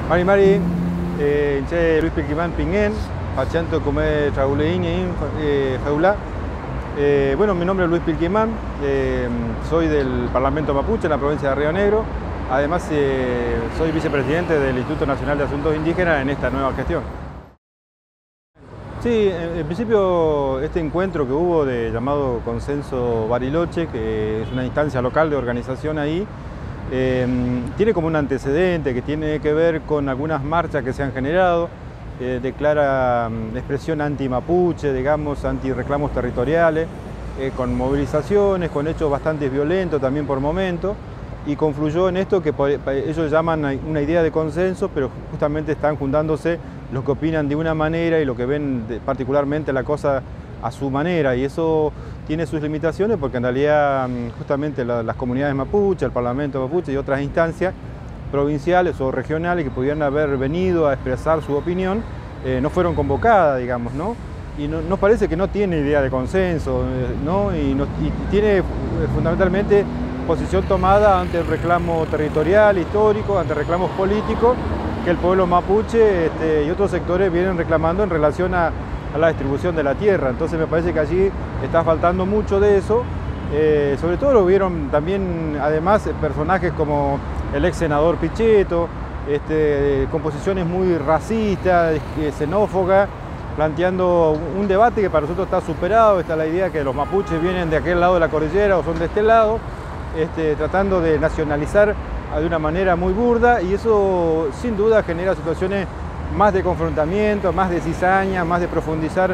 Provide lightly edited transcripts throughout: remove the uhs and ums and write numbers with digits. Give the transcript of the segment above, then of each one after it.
Mari, ince Luis Pilquimán Pinguén, Pachanto Comé Trauleín, Feulá. Bueno, mi nombre es Luis Pilquimán, soy del Parlamento Mapuche en la provincia de Río Negro. Además, soy vicepresidente del Instituto Nacional de Asuntos Indígenas en esta nueva gestión. Sí, en principio este encuentro que hubo llamado Consenso Bariloche, que es una instancia local de organización ahí, tiene como un antecedente que tiene que ver con algunas marchas que se han generado, de clara expresión anti-mapuche, digamos, anti-reclamos territoriales, con movilizaciones, con hechos bastante violentos también por momentos, y confluyó en esto que ellos llaman una idea de consenso, pero justamente están juntándose los que opinan de una manera y los que ven particularmente la cosa a su manera, y eso tiene sus limitaciones porque en realidad justamente las comunidades mapuche, el Parlamento mapuche y otras instancias provinciales o regionales que pudieran haber venido a expresar su opinión no fueron convocadas, digamos, ¿no? Y nos parece que no tiene idea de consenso, ¿no? Y tiene fundamentalmente posición tomada ante el reclamo territorial, histórico, ante reclamos políticos que el pueblo mapuche y otros sectores vienen reclamando en relación a la distribución de la tierra. Entonces me parece que allí está faltando mucho de eso. Sobre todo lo vieron también, además, personajes como el ex senador Pichetto, con posiciones muy racistas, xenófogas, planteando un debate que para nosotros está superado. Está la idea que los mapuches vienen de aquel lado de la cordillera o son de este lado, tratando de nacionalizar de una manera muy burda, y eso sin duda genera situaciones más de confrontamiento, más de cizaña, más de profundizar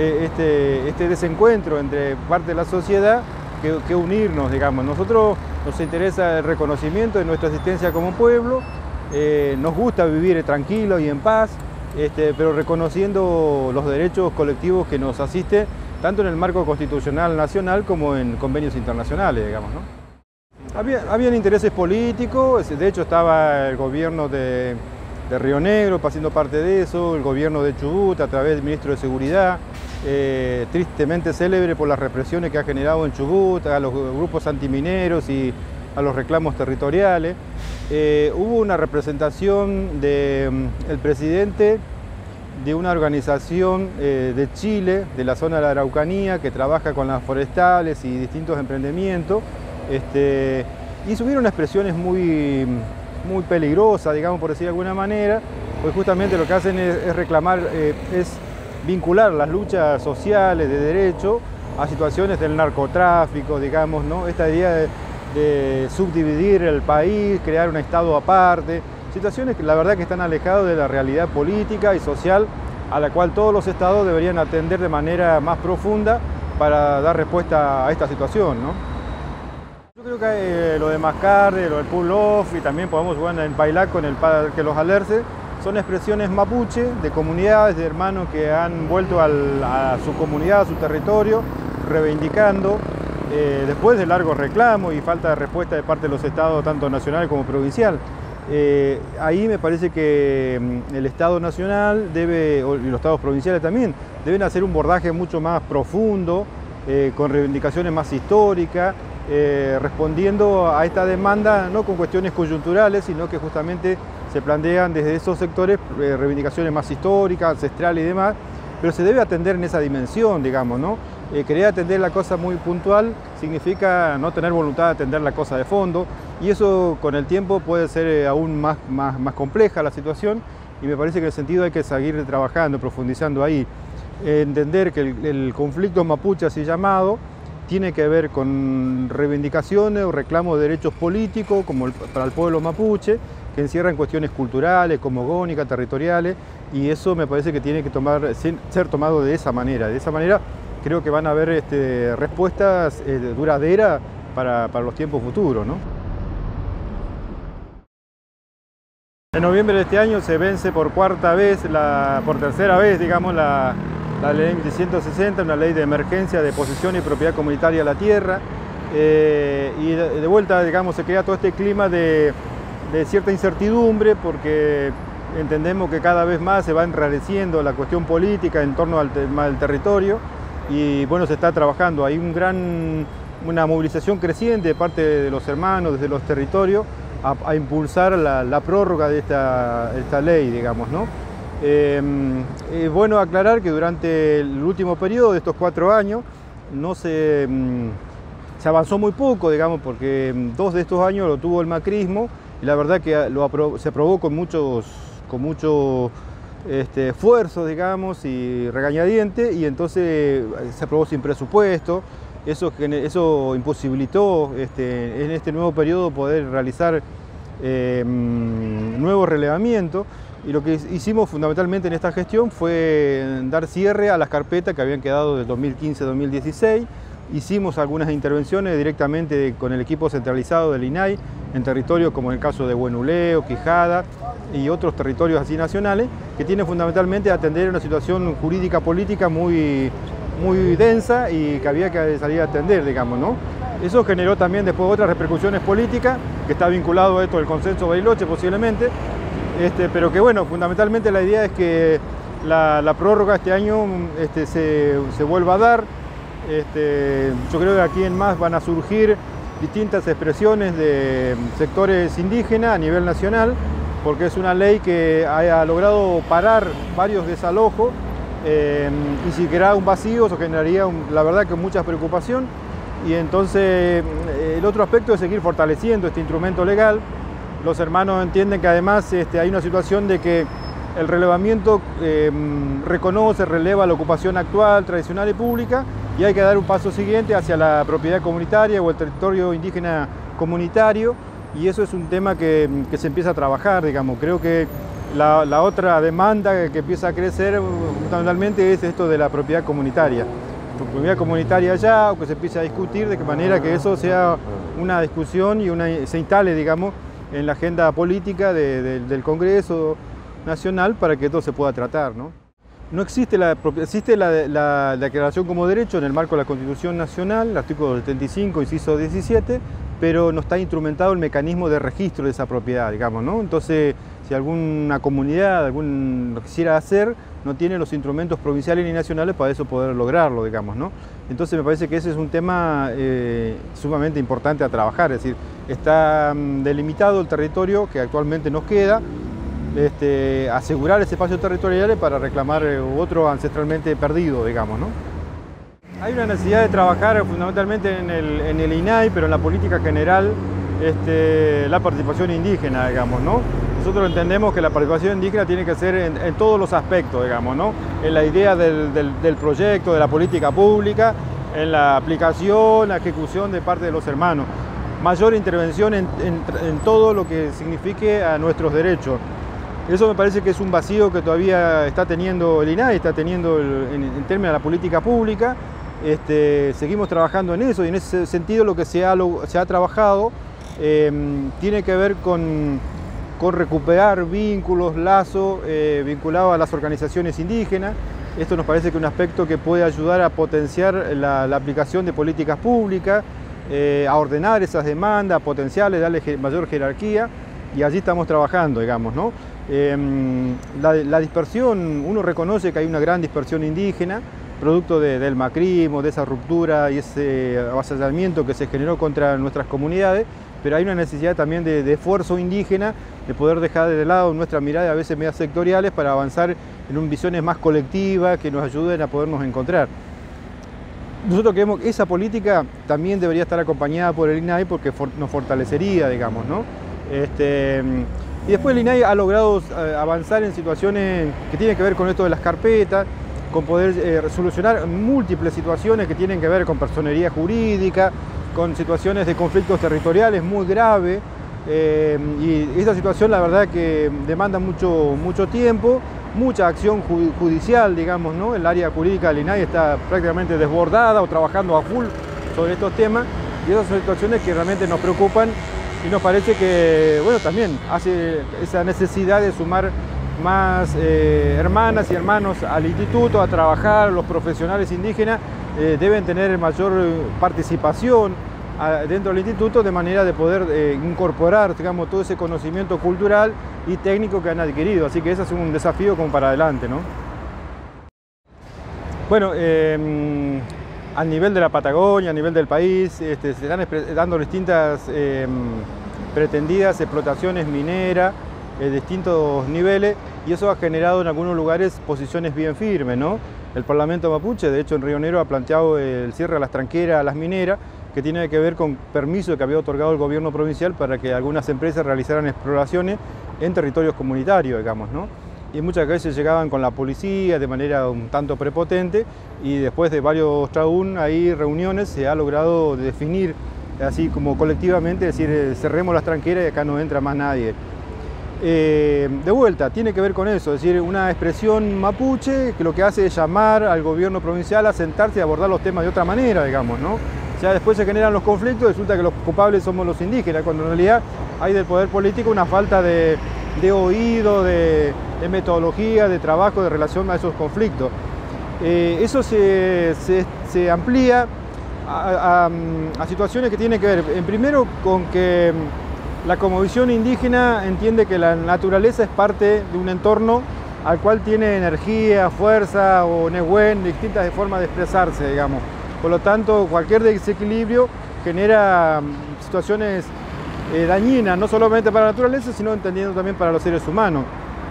este desencuentro entre parte de la sociedad que unirnos, digamos. Nosotros nos interesa el reconocimiento de nuestra existencia como pueblo, nos gusta vivir tranquilo y en paz, pero reconociendo los derechos colectivos que nos asisten, tanto en el marco constitucional nacional como en convenios internacionales, digamos, ¿no? Habían intereses políticos, de hecho estaba el gobierno de Río Negro haciendo parte de eso, el gobierno de Chubut a través del ministro de Seguridad, tristemente célebre por las represiones que ha generado en Chubut, a los grupos antimineros y a los reclamos territoriales. Hubo una representación del presidente de una organización de Chile, de la zona de la Araucanía, que trabaja con las forestales y distintos emprendimientos, y subieron expresiones muy peligrosas, digamos, por decir de alguna manera, pues justamente lo que hacen es reclamar, es vincular las luchas sociales de derecho a situaciones del narcotráfico, digamos, ¿no? Esta idea de subdividir el país, crear un estado aparte, situaciones que la verdad que están alejadas de la realidad política y social a la cual todos los estados deberían atender de manera más profunda para dar respuesta a esta situación, ¿no? Yo creo que lo de Mascarde, lo del pull-off, y también podemos jugar en Pailac con el Parque Los Alerces, son expresiones mapuche de comunidades, de hermanos que han vuelto a su comunidad, a su territorio, reivindicando, después de largos reclamos y falta de respuesta de parte de los estados, tanto nacional como provincial. Ahí me parece que el Estado nacional y los estados provinciales también deben hacer un abordaje mucho más profundo, con reivindicaciones más históricas, respondiendo a esta demanda no con cuestiones coyunturales, sino que justamente se plantean desde esos sectores reivindicaciones más históricas, ancestrales y demás, pero se debe atender en esa dimensión, digamos, ¿no? Querer atender la cosa muy puntual significa no tener voluntad de atender la cosa de fondo, y eso con el tiempo puede ser aún más compleja la situación, y me parece que en ese sentido hay que seguir trabajando, profundizando ahí. Entender que el conflicto mapuche así llamado tiene que ver con reivindicaciones o reclamos de derechos políticos como para el pueblo mapuche, que encierran cuestiones culturales, cosmogónicas, territoriales, y eso me parece que tiene que ser tomado de esa manera. De esa manera creo que van a haber respuestas duraderas para los tiempos futuros, ¿no? En noviembre de este año se vence por tercera vez, digamos, la ley 160, una ley de emergencia de posesión y propiedad comunitaria de la tierra, y de vuelta, digamos, se crea todo este clima de cierta incertidumbre, porque entendemos que cada vez más se va enrareciendo la cuestión política en torno al tema del territorio, y bueno, se está trabajando. Hay una movilización creciente de parte de los hermanos desde los territorios a impulsar la prórroga de esta ley, digamos, ¿no? Es bueno aclarar que durante el último periodo de estos 4 años no se avanzó muy poco, digamos, porque 2 de estos años lo tuvo el macrismo y la verdad que se aprobó con mucho esfuerzo, digamos, y regañadiente, y entonces se aprobó sin presupuesto. Eso imposibilitó en este nuevo periodo poder realizar nuevos relevamientos. Y lo que hicimos fundamentalmente en esta gestión fue dar cierre a las carpetas que habían quedado del 2015-2016. Hicimos algunas intervenciones directamente con el equipo centralizado del INAI en territorios como en el caso de Huenuleo, Quijada y otros territorios así nacionales, que tienen fundamentalmente a atender una situación jurídica política muy densa y que había que salir a atender, digamos, ¿no? Eso generó también después otras repercusiones políticas, que está vinculado a esto del consenso Bariloche posiblemente, pero que bueno, fundamentalmente la idea es que la prórroga este año se vuelva a dar. Yo creo que aquí en más van a surgir distintas expresiones de sectores indígenas a nivel nacional, porque es una ley que ha logrado parar varios desalojos, y si queda un vacío eso generaría la verdad que mucha preocupación. Y entonces el otro aspecto es seguir fortaleciendo este instrumento legal. Los hermanos entienden que además hay una situación de que el relevamiento releva la ocupación actual, tradicional y pública, y hay que dar un paso siguiente hacia la propiedad comunitaria o el territorio indígena comunitario, y eso es un tema que se empieza a trabajar, digamos. Creo que la otra demanda que empieza a crecer fundamentalmente es esto de la propiedad comunitaria. Propiedad comunitaria ya, o que se empiece a discutir de qué manera que eso sea una discusión y se instale, digamos, en la agenda política del Congreso Nacional para que esto se pueda tratar, ¿no? No existe existe la declaración como derecho en el marco de la Constitución Nacional, el artículo 75, inciso 17, pero no está instrumentado el mecanismo de registro de esa propiedad, digamos, ¿no? Entonces, si alguna comunidad lo quisiera hacer, no tiene los instrumentos provinciales ni nacionales para eso poder lograrlo, digamos, ¿no? Entonces me parece que ese es un tema sumamente importante a trabajar, es decir, está delimitado el territorio que actualmente nos queda, asegurar ese espacio territorial para reclamar otro ancestralmente perdido, digamos, ¿no? Hay una necesidad de trabajar fundamentalmente en el INAI, pero en la política general, la participación indígena, digamos, ¿no? Nosotros entendemos que la participación indígena tiene que ser en todos los aspectos, digamos, ¿no? En la idea del proyecto, de la política pública, en la aplicación, la ejecución de parte de los hermanos. Mayor intervención en todo lo que signifique a nuestros derechos. Eso me parece que es un vacío que todavía está teniendo el INAI, está teniendo en términos de la política pública. Seguimos trabajando en eso, y en ese sentido lo que se ha trabajado tiene que ver con recuperar vínculos, lazos vinculados a las organizaciones indígenas. Esto nos parece que es un aspecto que puede ayudar a potenciar la aplicación de políticas públicas, a ordenar esas demandas potenciales, darle mayor jerarquía, y allí estamos trabajando, digamos, ¿no? La dispersión, uno reconoce que hay una gran dispersión indígena, producto del macrismo, de esa ruptura y ese avasallamiento que se generó contra nuestras comunidades, pero hay una necesidad también de esfuerzo indígena, de poder dejar de lado nuestra mirada a veces medias sectoriales para avanzar en visiones más colectivas que nos ayuden a podernos encontrar. Nosotros creemos que esa política también debería estar acompañada por el INAI porque nos fortalecería, digamos, ¿no? Y después el INAI ha logrado avanzar en situaciones que tienen que ver con esto de las carpetas, con poder solucionar múltiples situaciones que tienen que ver con personería jurídica, con situaciones de conflictos territoriales muy graves, y esa situación la verdad que demanda mucho tiempo, mucha acción judicial, digamos, ¿no? El área jurídica del INAI está prácticamente desbordada o trabajando a full sobre estos temas, y esas son situaciones que realmente nos preocupan y nos parece que, bueno, también hace esa necesidad de sumar más hermanas y hermanos al instituto a trabajar. Los profesionales indígenas deben tener mayor participación dentro del instituto, de manera de poder incorporar, digamos, todo ese conocimiento cultural y técnico que han adquirido. Así que ese es un desafío como para adelante, ¿no? Bueno, a nivel de la Patagonia, a nivel del país, se están dando distintas pretendidas explotaciones mineras de distintos niveles, y eso ha generado en algunos lugares posiciones bien firmes, ¿no? El Parlamento mapuche, de hecho en Río Negro, ha planteado el cierre a las tranqueras, a las mineras, que tiene que ver con permiso que había otorgado el gobierno provincial para que algunas empresas realizaran exploraciones en territorios comunitarios, digamos, ¿no? Y muchas veces llegaban con la policía de manera un tanto prepotente, y después de varios ahí reuniones se ha logrado definir así como colectivamente, decir cerremos las tranqueras y acá no entra más nadie. De vuelta, tiene que ver con eso, es decir, una expresión mapuche que lo que hace es llamar al gobierno provincial a sentarse y abordar los temas de otra manera, digamos, ¿no? O sea, después se generan los conflictos, resulta que los culpables somos los indígenas, cuando en realidad hay del poder político una falta de oído, de metodología, de trabajo, de relación a esos conflictos. Eso se amplía a situaciones que tienen que ver, en primero, con que la cosmovisión indígena entiende que la naturaleza es parte de un entorno al cual tiene energía, fuerza o nehuen, distintas formas de expresarse, digamos. Por lo tanto, cualquier desequilibrio genera situaciones dañinas, no solamente para la naturaleza, sino entendiendo también para los seres humanos.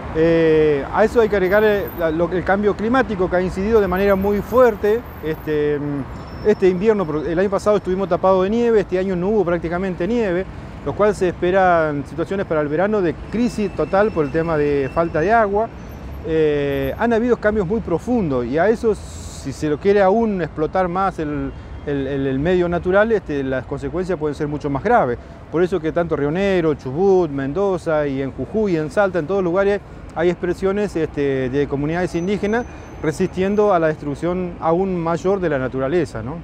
A eso hay que agregar el cambio climático, que ha incidido de manera muy fuerte. Este invierno, el año pasado estuvimos tapados de nieve, este año no hubo prácticamente nieve, lo cual se esperan situaciones para el verano de crisis total por el tema de falta de agua. Han habido cambios muy profundos, y a eso, si se lo quiere aún explotar más el medio natural, las consecuencias pueden ser mucho más graves. Por eso que tanto Río Negro, Chubut, Mendoza y en Jujuy, en Salta, en todos lugares hay expresiones de comunidades indígenas resistiendo a la destrucción aún mayor de la naturaleza, ¿no?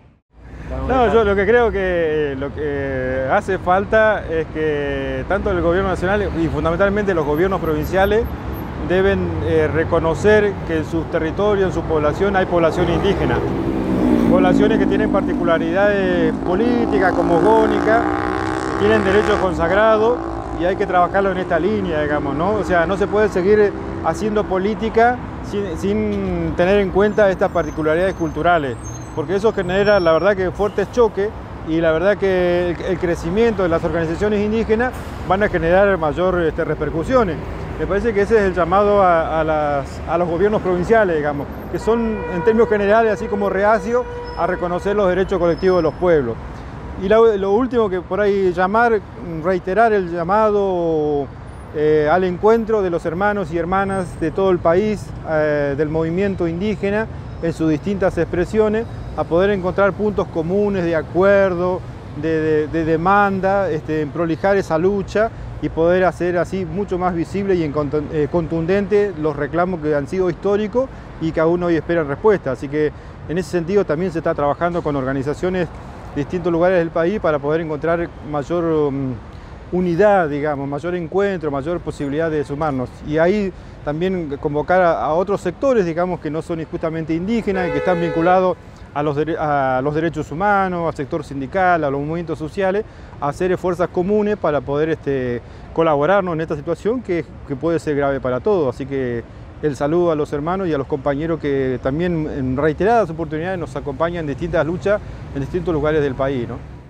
No, yo lo que creo que lo que hace falta es que tanto el gobierno nacional y fundamentalmente los gobiernos provinciales deben reconocer que en sus territorios, en su población, hay población indígena. Poblaciones que tienen particularidades políticas, cosmogónicas, tienen derechos consagrados, y hay que trabajarlo en esta línea, digamos, ¿no? O sea, no se puede seguir haciendo política sin tener en cuenta estas particularidades culturales, porque eso genera, la verdad, que fuertes choques, y la verdad que el crecimiento de las organizaciones indígenas van a generar mayor repercusiones. Me parece que ese es el llamado a los gobiernos provinciales, digamos, que son en términos generales así como reacios a reconocer los derechos colectivos de los pueblos. Y lo último que por ahí reiterar el llamado al encuentro de los hermanos y hermanas de todo el país, del movimiento indígena en sus distintas expresiones, a poder encontrar puntos comunes de acuerdo, de demanda, en prolijar esa lucha y poder hacer así mucho más visible y contundente los reclamos que han sido históricos y que aún hoy esperan respuesta. Así que en ese sentido también se está trabajando con organizaciones de distintos lugares del país para poder encontrar mayor unidad, digamos, mayor encuentro, mayor posibilidad de sumarnos. Y ahí también convocar a otros sectores, digamos, que no son justamente indígenas, que están vinculados a los derechos humanos, al sector sindical, a los movimientos sociales, a hacer fuerzas comunes para poder colaborarnos en esta situación que puede ser grave para todos. Así que el saludo a los hermanos y a los compañeros que también en reiteradas oportunidades nos acompañan en distintas luchas en distintos lugares del país, ¿no?